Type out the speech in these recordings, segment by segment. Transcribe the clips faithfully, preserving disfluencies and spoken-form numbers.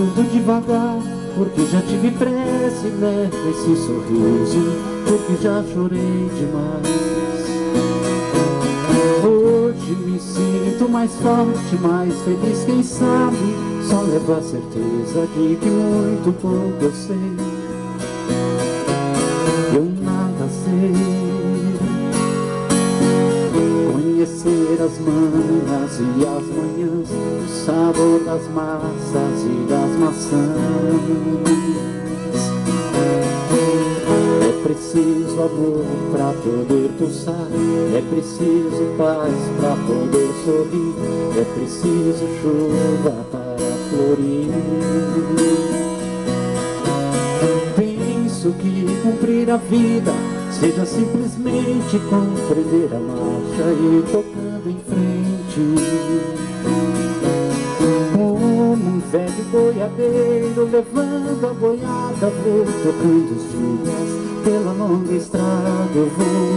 Ando devagar, porque já tive pressa, e levo esse sorriso, porque já chorei demais. Hoje me sinto mais forte, mais feliz, quem sabe só levo a certeza de que muito pouco eu sei. Eu nada sei. Conhecer as manhas e as manhãs, o sabor das massas e das maçãs. É preciso amor pra poder pulsar, é preciso paz pra poder sorrir, é preciso chuva para florir. Penso que cumprir a vida seja simplesmente compreender a marcha e ir tocando em frente. Como um velho boiadeiro levando a boiada, vou tocando os dias, pela longa estrada eu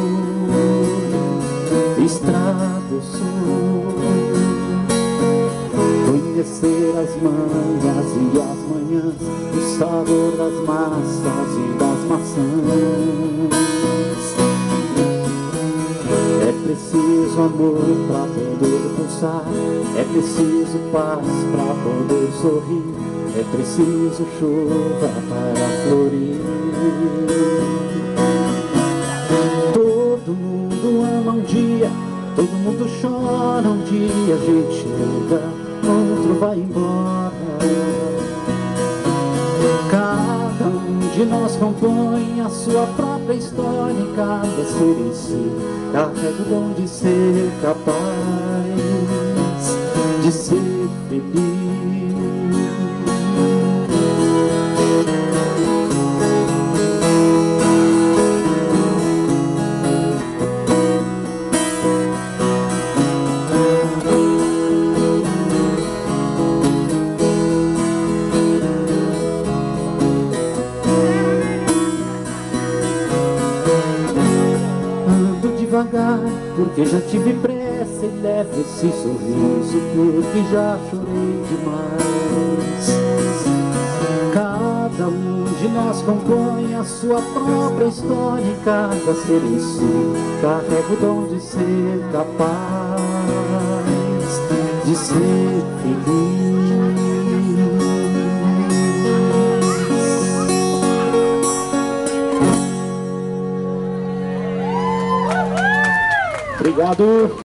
vou, estrada eu sou. Conhecer as manhas e as manhãs, o sabor das massas e das maçãs. É preciso amor pra poder pulsar, é preciso paz pra poder sorrir, é preciso chuva para florir. Todo mundo ama um dia, todo mundo chora um dia, a gente chega, outro vai embora. Cada um de nós compõe a sua própria história, e cada ser em si carrega o dom de ser capaz de ser feliz. Devagar, porque já tive pressa, e levo esse sorriso, porque já chorei demais. Cada um de nós compõe a sua própria história, e cada ser em si carrega o dom de ser capaz de ser feliz. Obrigado.